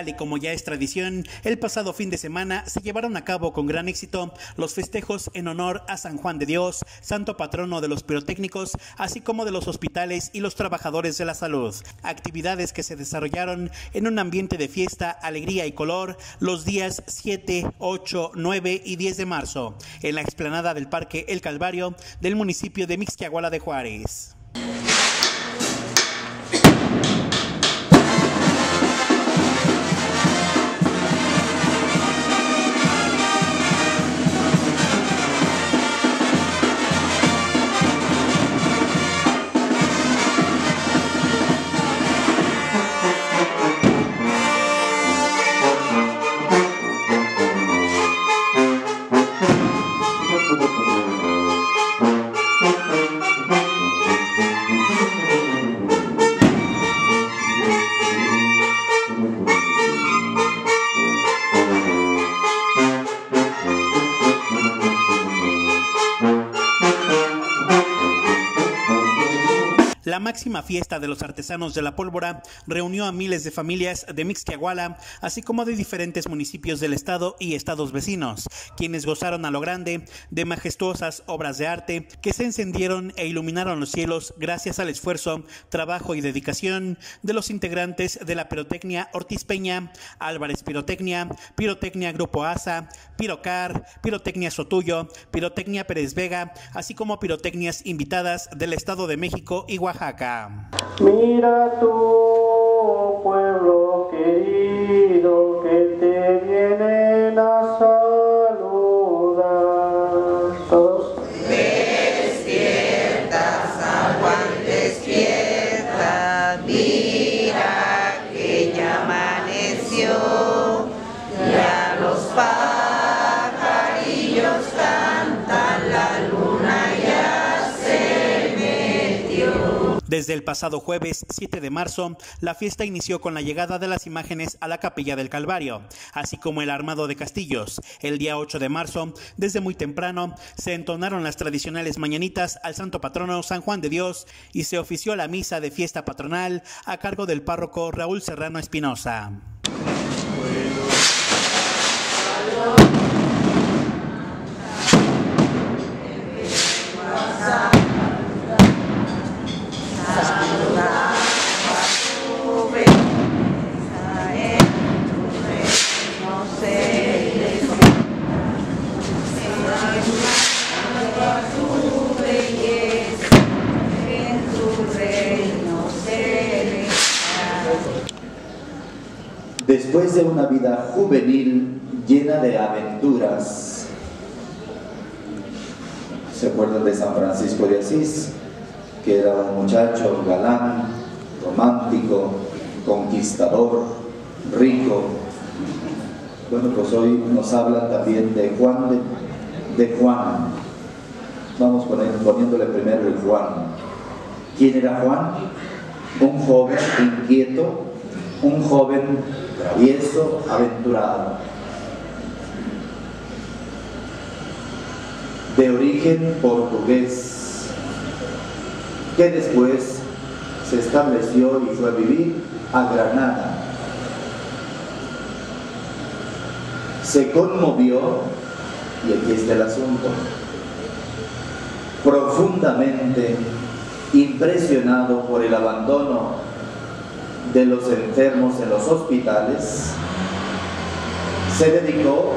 Tal y como ya es tradición, el pasado fin de semana se llevaron a cabo con gran éxito los festejos en honor a San Juan de Dios, santo patrono de los pirotécnicos, así como de los hospitales y los trabajadores de la salud. Actividades que se desarrollaron en un ambiente de fiesta, alegría y color los días 7, 8, 9 y 10 de marzo, en la explanada del Parque El Calvario del municipio de Mixquiahuala de Juárez. La máxima fiesta de los artesanos de la pólvora reunió a miles de familias de Mixquiahuala, así como de diferentes municipios del estado y estados vecinos, quienes gozaron a lo grande de majestuosas obras de arte que se encendieron e iluminaron los cielos gracias al esfuerzo, trabajo y dedicación de los integrantes de la Pirotecnia Ortiz Peña, Álvarez Pirotecnia, Pirotecnia Grupo ASA, Pirocar, Pirotecnia Sotuyo, Pirotecnia Pérez Vega, así como pirotecnias invitadas del Estado de México y Oaxaca. Mira tu pueblo querido que te vienen a saludar. Todos. Despierta, San Juan, despierta, mira que ya amaneció, ya los pajarillos cantan, la luna ya se metió. Desde el pasado jueves 7 de marzo, la fiesta inició con la llegada de las imágenes a la Capilla del Calvario, así como el armado de castillos. El día 8 de marzo, desde muy temprano, se entonaron las tradicionales mañanitas al santo patrono San Juan de Dios y se ofició la misa de fiesta patronal a cargo del párroco Raúl Serrano Espinosa. Después de una vida juvenil llena de aventuras, ¿se acuerdan de San Francisco de Asís? Que era un muchacho galán, romántico, conquistador, rico. Bueno, pues hoy nos hablan también de Juan. Vamos poniéndole primero el Juan. ¿Quién era Juan? Un joven inquieto, un joven travieso, aventurado, de origen portugués, que después se estableció y fue a vivir a Granada. Se conmovió, y aquí está el asunto, profundamente impresionado por el abandono de los enfermos en los hospitales, se dedicó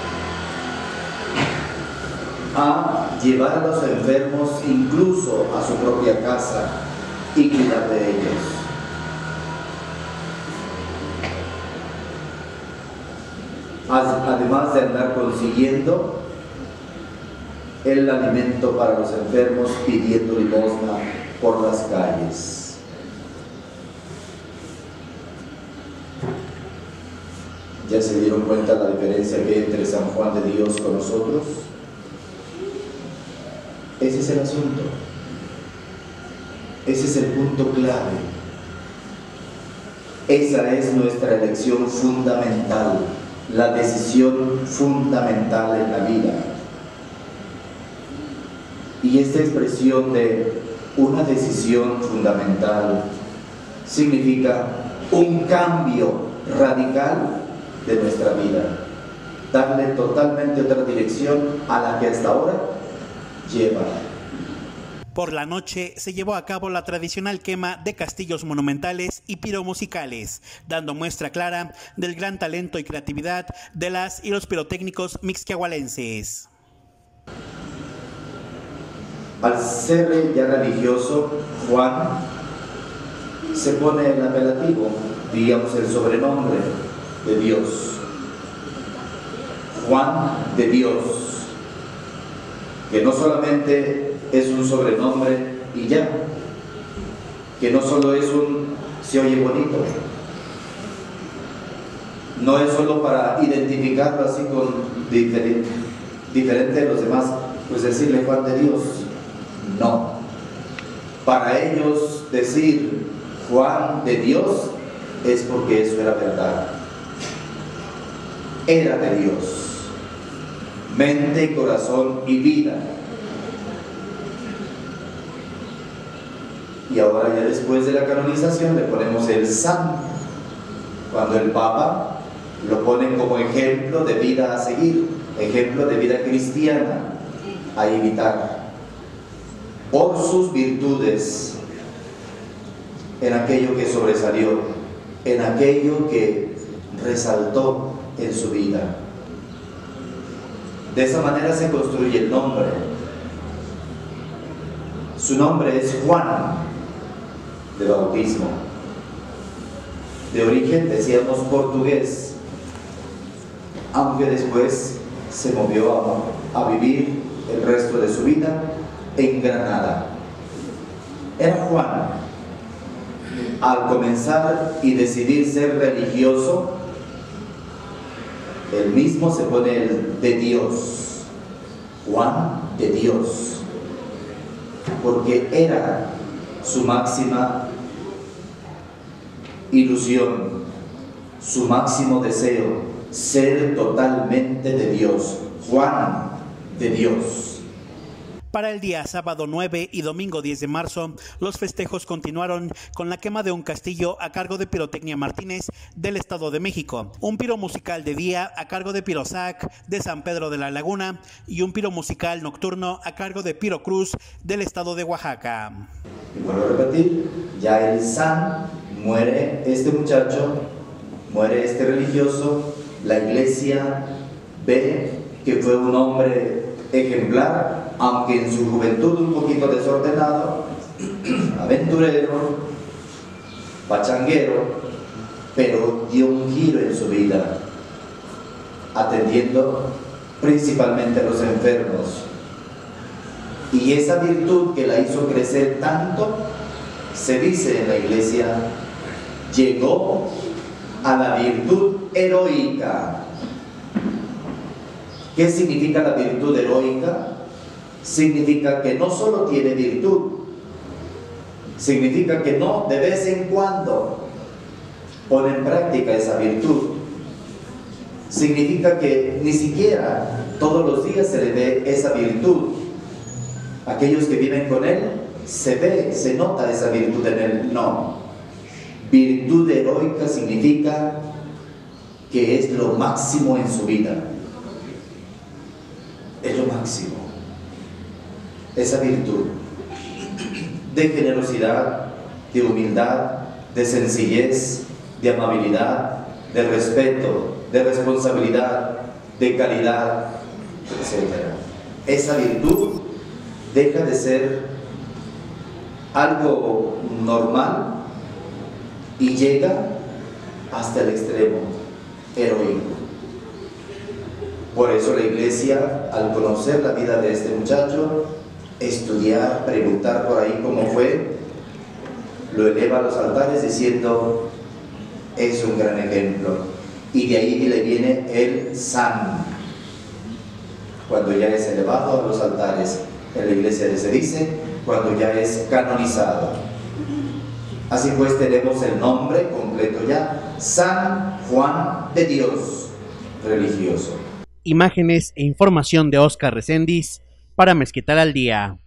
a llevar a los enfermos incluso a su propia casa y cuidar de ellos. Además de andar consiguiendo el alimento para los enfermos, pidiendo limosna por las calles. ¿Ya se dieron cuenta la diferencia que hay entre San Juan de Dios con nosotros? Ese es el asunto. Ese es el punto clave. Esa es nuestra elección fundamental, la decisión fundamental en la vida. Y esta expresión de una decisión fundamental significa un cambio radical de nuestra vida, darle totalmente otra dirección a la que hasta ahora lleva. Por la noche se llevó a cabo la tradicional quema de castillos monumentales y piromusicales, dando muestra clara del gran talento y creatividad de las y los pirotécnicos mixquiahualenses. Al ser ya religioso, Juan se pone el apelativo, digamos el sobrenombre de Dios. Juan de Dios, que no solamente es un sobrenombre y ya, que no solo es se oye bonito, no es solo para identificarlo así con diferente de los demás, pues decirle Juan de Dios, no. Para ellos decir Juan de Dios es porque eso era verdad, era de Dios, mente, corazón y vida. Y ahora ya después de la canonización le ponemos el santo, cuando el Papa lo pone como ejemplo de vida a seguir, ejemplo de vida cristiana a imitar, por sus virtudes, en aquello que sobresalió, en aquello que resaltó en su vida. De esa manera se construye el nombre. Su nombre es Juan, de bautismo, de origen, decíamos, portugués, aunque después se movió a vivir el resto de su vida en Granada. Era Juan. Al comenzar y decidir ser religioso, él mismo se pone el de Dios, Juan de Dios, porque era su máxima ilusión, su máximo deseo, ser totalmente de Dios, Juan de Dios. Para el día sábado 9 y domingo 10 de marzo, los festejos continuaron con la quema de un castillo a cargo de Pirotecnia Martínez del Estado de México, un piro musical de día a cargo de Pirosac de San Pedro de la Laguna y un piro musical nocturno a cargo de Piro Cruz del Estado de Oaxaca. Y vuelvo a repetir, ya el San muere este muchacho, muere este religioso, la iglesia ve que fue un hombre ejemplar, aunque en su juventud un poquito desordenado, aventurero, pachanguero, pero dio un giro en su vida, atendiendo principalmente a los enfermos. Y esa virtud que la hizo crecer tanto, se dice en la iglesia, llegó a la virtud heroica. ¿Qué significa la virtud heroica? Significa que no solo tiene virtud, significa que no de vez en cuando pone en práctica esa virtud, significa que ni siquiera todos los días se le ve esa virtud. Aquellos que viven con él, se ve, se nota esa virtud en él. No, virtud heroica significa que es lo máximo en su vida, es lo máximo. Esa virtud de generosidad, de humildad, de sencillez, de amabilidad, de respeto, de responsabilidad, de caridad, etc. Esa virtud deja de ser algo normal y llega hasta el extremo heroico. Por eso la iglesia, al conocer la vida de este muchacho, estudiar, preguntar por ahí cómo fue, lo eleva a los altares diciendo, es un gran ejemplo. Y de ahí le viene el san, cuando ya es elevado a los altares. En la iglesia se dice, cuando ya es canonizado. Así pues tenemos el nombre completo ya, San Juan de Dios, religioso. Imágenes e información de Oscar Reséndiz para Mezquital al Día.